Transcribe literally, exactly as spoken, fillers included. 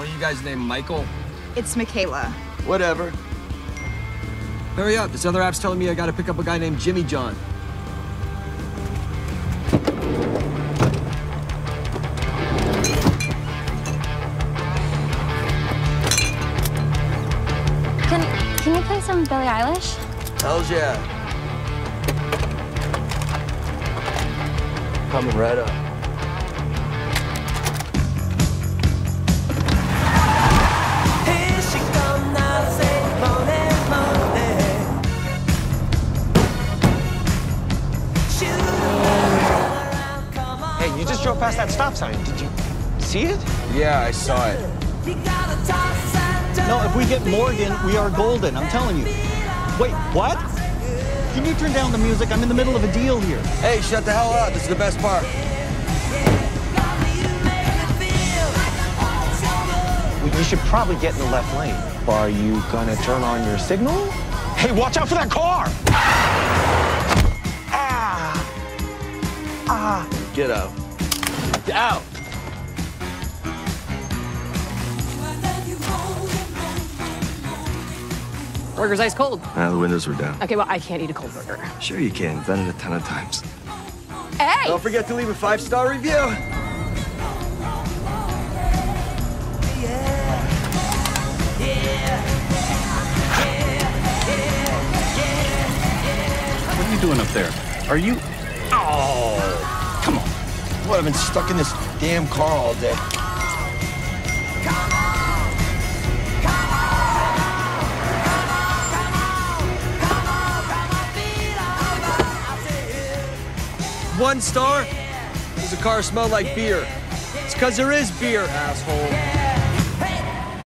One of you guys named Michael? It's Michaela. Whatever. Hurry up, this other app's telling me I gotta pick up a guy named Jimmy John. Can, can you play some Billie Eilish? Hells yeah. Coming right up. Hey, you just drove past that stop sign. Did you see it? Yeah, I saw it. No, if we get Morgan, we are golden, I'm telling you. Wait, what? Can you turn down the music? I'm in the middle of a deal here. Hey, shut the hell up. This is the best part. Well, you should probably get in the left lane. Are you gonna turn on your signal? Hey, watch out for that car! Ah! Ah! Get out. Get out! Burger's ice cold. Ah, the windows were down. Okay, well, I can't eat a cold burger. Sure you can. I've done it a ton of times. Hey! Don't forget to leave a five-star review. What are you doing up there? Are you... Oh, come on. What, I've been stuck in this damn car all day. One star? Does the car smell like beer? It's because there is beer, asshole.